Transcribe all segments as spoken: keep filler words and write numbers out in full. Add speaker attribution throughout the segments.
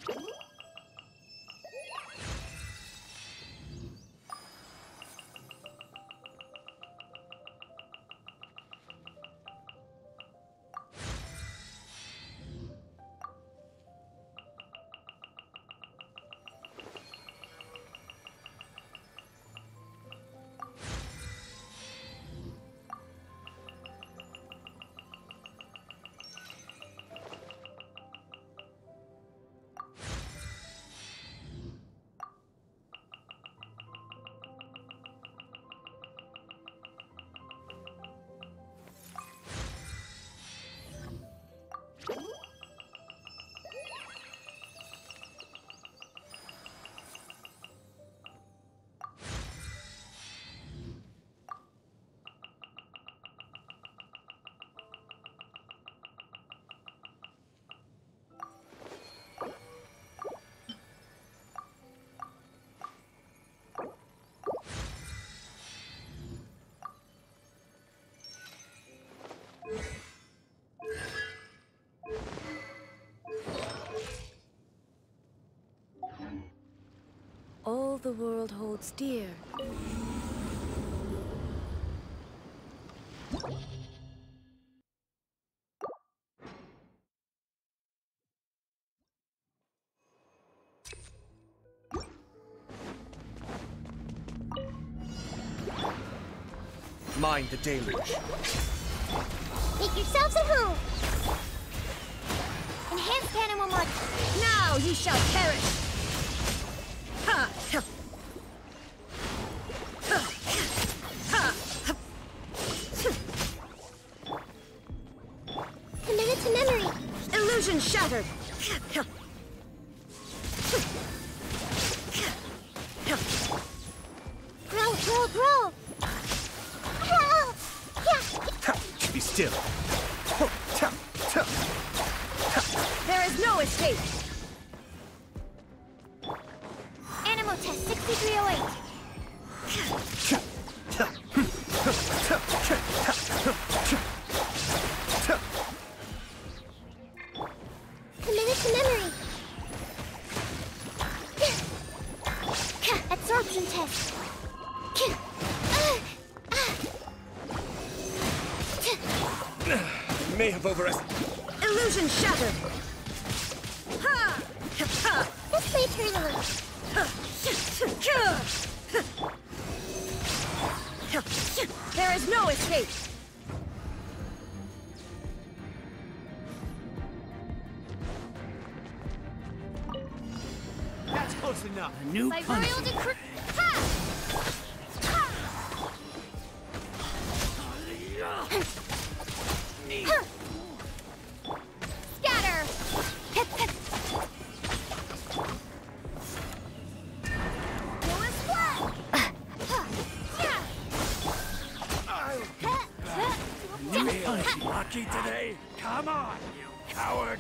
Speaker 1: All the world holds dear.
Speaker 2: Mind the deluge.
Speaker 3: Make yourselves at home. Enhanced animal mod.
Speaker 1: Now you shall perish! Ha! Ha!
Speaker 3: Committed to memory.
Speaker 1: Illusion shattered!
Speaker 3: Grow, grow, grow. Grow. Yeah.
Speaker 2: Be still.
Speaker 1: There is no escape!
Speaker 3: Animal test sixty-three oh eight. Committed to memory. Absorption test.
Speaker 2: May have overestimated.
Speaker 1: Illusion shattered! Ha! Ha!
Speaker 3: This may turn a little.
Speaker 1: There is no escape!
Speaker 2: That's close enough.
Speaker 4: A new
Speaker 3: By
Speaker 4: punishment.
Speaker 3: royal decree. Ha! Ha! Scatter! Lewis Black!
Speaker 4: New punishment. Lucky today? Come on, you coward!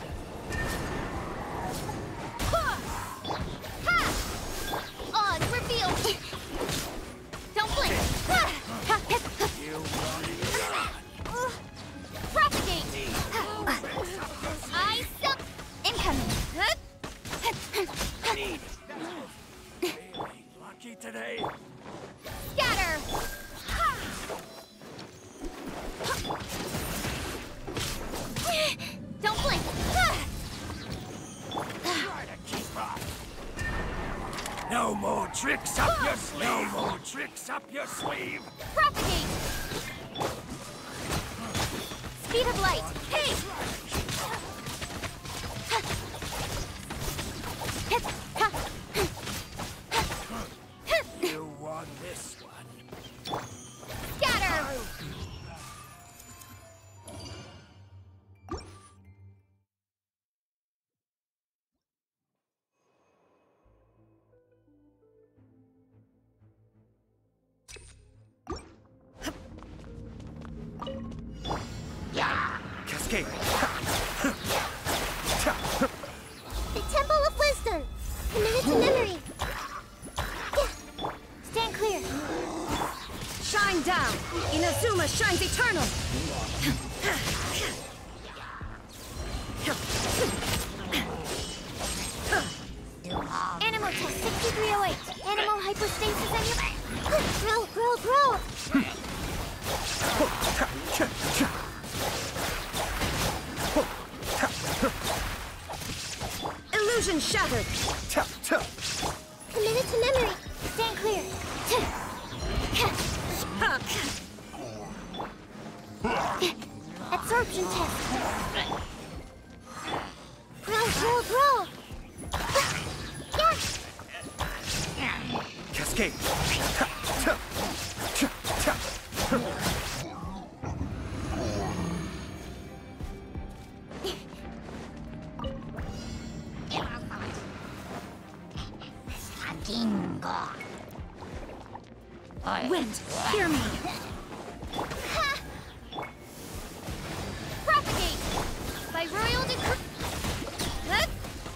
Speaker 3: Odds revealed! Don't blink!
Speaker 4: You want
Speaker 3: Propagate! I suck! Incoming!
Speaker 4: need really lucky today?
Speaker 3: Scatter! Don't blink!
Speaker 4: Try to keep up. No more tricks up your sleeve. No more tricks up your sleeve.
Speaker 3: Propagate! Speed of light! Hey!
Speaker 4: You won this one.
Speaker 3: Scatter!
Speaker 2: Cascade.
Speaker 3: The Temple of Wisdom! Committed to memory! Stand clear!
Speaker 1: Shine down! Inazuma shines eternal!
Speaker 3: Test sixty-three oh eight. Animal hypostasis emulation. Grow, grow, grow.
Speaker 1: Illusion shattered.
Speaker 3: Committed to memory. Stand clear. Absorption test. Grow, grow, grow. Yes.
Speaker 2: Cascade.
Speaker 1: Wind, hear me.
Speaker 3: Propagate. By royal decree. Huh?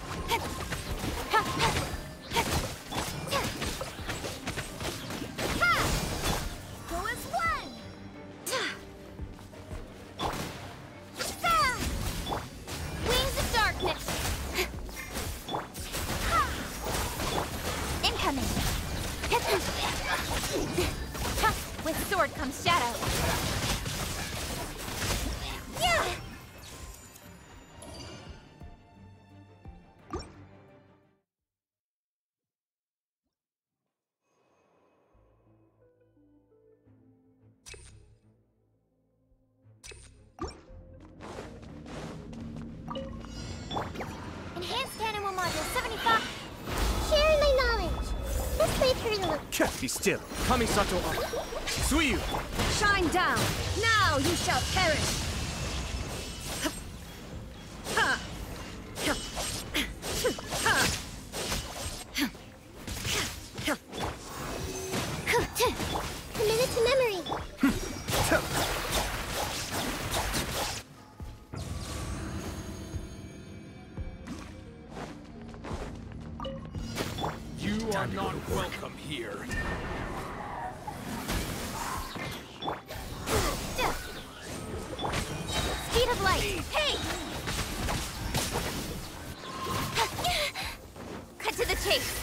Speaker 3: Go as one. Wings of darkness. Incoming. With sword comes shadow. Yeah. Enhanced animal module seventy-five. Sharing my knowledge. Let's make her look.
Speaker 2: Be still. Kamisato up. Suiyu.
Speaker 1: Shine down. Now you shall perish. Ha.
Speaker 3: Committed to memory.
Speaker 4: You are not welcome here.
Speaker 3: Speed of light. Hey! Cut to the chase.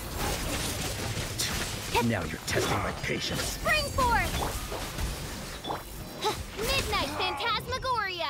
Speaker 5: Now you're testing my patience.
Speaker 3: Spring forth! Midnight Phantasmagoria!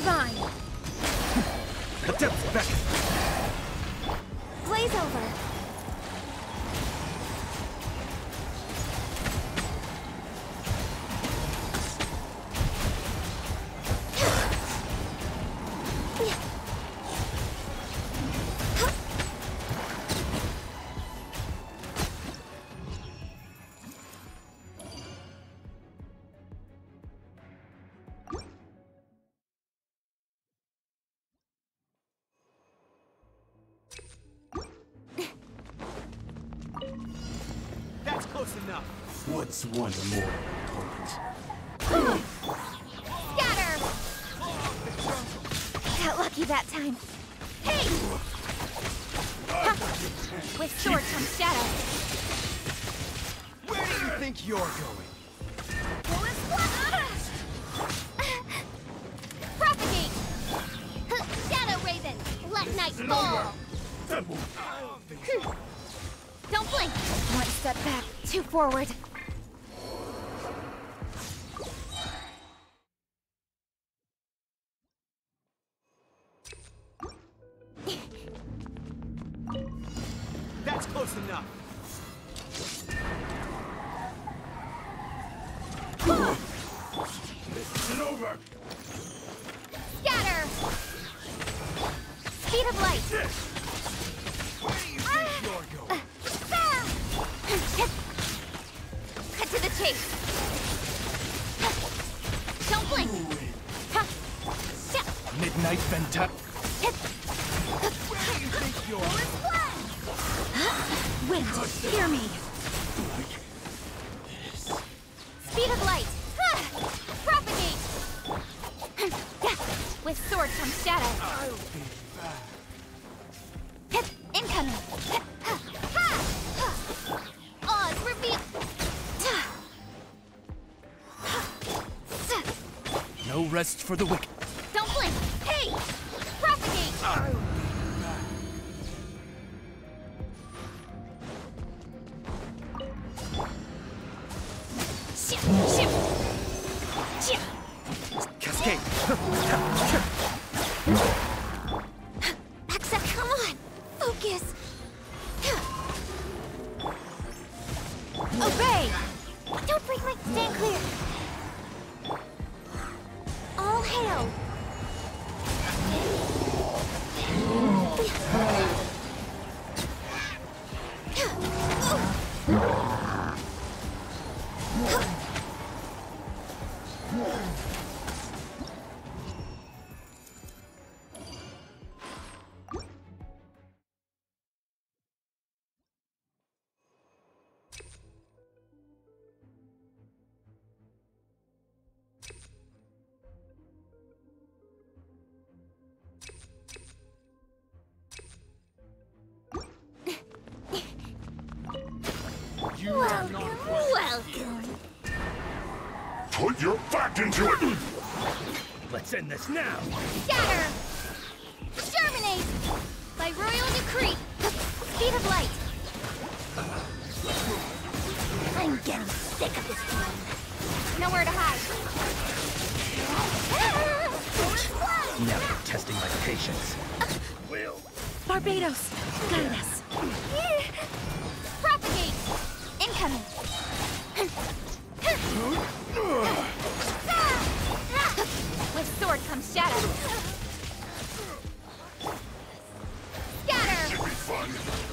Speaker 1: divine.
Speaker 2: Adept back.
Speaker 1: Blaze over.
Speaker 2: That's close enough.
Speaker 4: What's one more opponent?
Speaker 1: Scatter! Got lucky that time. Hey! Ha! With sword comes shadow.
Speaker 2: Where do you think you're going?
Speaker 1: Propagate! Shadow Raven! Let night fall! Don't blink! One step back, two forward.
Speaker 2: That's close enough.
Speaker 4: Listen over!
Speaker 1: Scatter! Speed of light!
Speaker 2: Where do you think you're going?
Speaker 1: Cut to the chase! Don't blink!
Speaker 2: Midnight Venta. Where do you think you're going?
Speaker 1: Wind, hear me! Speed of light! Propagate! With sword comes shadow.
Speaker 2: I'll be back.
Speaker 1: Incoming! Oz, reveal!
Speaker 2: No rest for the wicked.
Speaker 1: Don't blink! Hey! Propagate!
Speaker 2: I'll be back.
Speaker 1: Ship! Ship! Ship!
Speaker 2: Cascade.
Speaker 1: Axa, come on! Focus! Obey! Don't break my... Stand clear! All hail!
Speaker 2: You are not
Speaker 1: Welcome!
Speaker 4: Put your back into it!
Speaker 2: Let's end this now.
Speaker 1: Scatter! Germinate! By royal decree! Speed of light! I'm getting sick of this game. Nowhere to hide.
Speaker 2: Never testing my patience.
Speaker 4: Will.
Speaker 1: Barbados, guide us. Propagate! Incoming! With sword comes shadow. Scatter!
Speaker 4: Should be fun.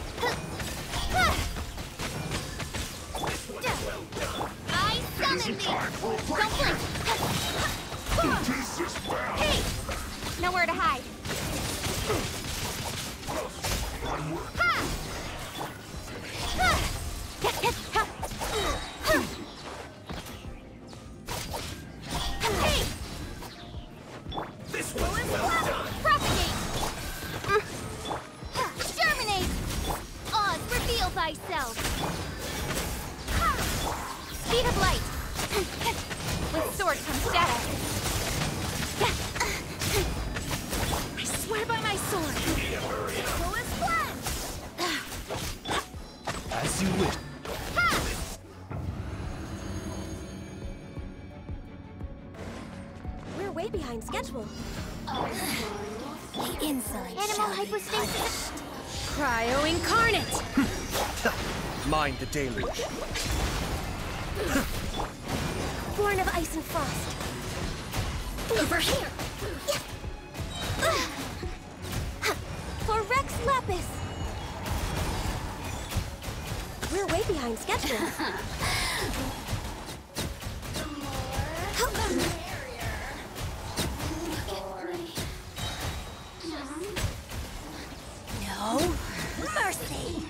Speaker 1: I summon
Speaker 4: Isn't
Speaker 1: thee!
Speaker 4: time for a break.
Speaker 1: Don't blink!
Speaker 4: Who is this bound?
Speaker 1: Hey! Nowhere to hide. Ha! Ha! Hey!
Speaker 4: This one's well done.
Speaker 1: Propagate! Germinate! Oz, reveal thyself! Speed of light! With sword comes shadow. We're way behind schedule.
Speaker 3: The insolent
Speaker 1: Animal
Speaker 3: shall be
Speaker 1: hypostasis.
Speaker 3: punished.
Speaker 1: Cryo incarnate.
Speaker 2: Mind the deluge.
Speaker 1: Born of ice and frost. Over here. For Rex Lapis. We're way behind schedule.
Speaker 3: No mercy.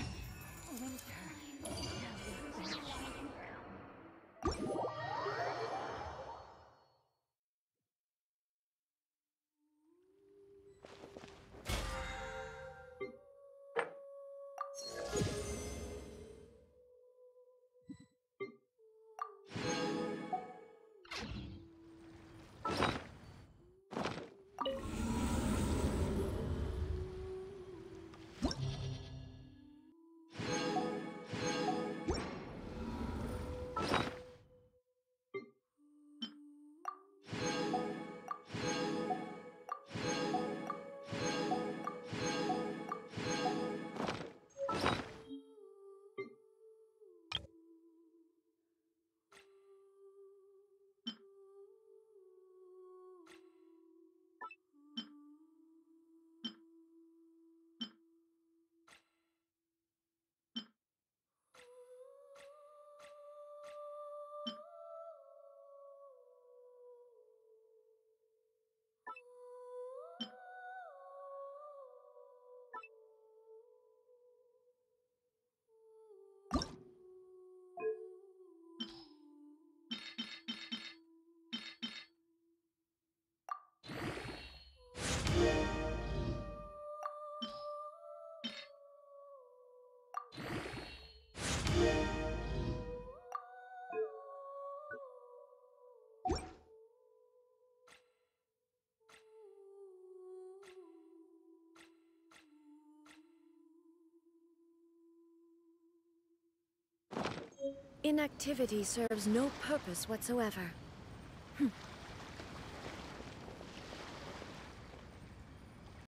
Speaker 1: Inactivity serves no purpose whatsoever. Hm.